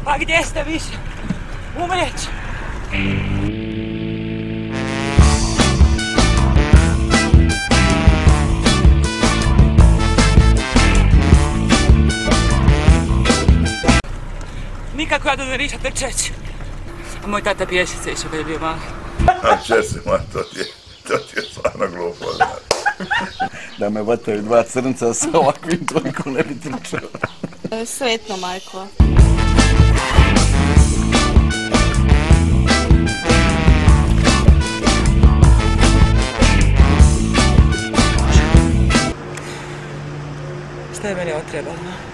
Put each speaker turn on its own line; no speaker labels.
A gdje ste više? Umrijeću. Nikako ja do Zorića trčeć. A moj tata pješice išao kad je bio mali.
A česi, to ti je stvarno glupo, znaš.
Da me vataju dva crnca sa ovakvim toliko ne bi trčao.
Sretno, majko.
Šta je meni ovo trebalo?